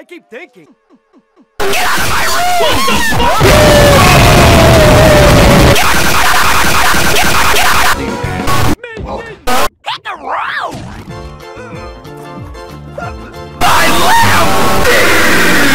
I keep thinking. Get out of my room! What the fuck?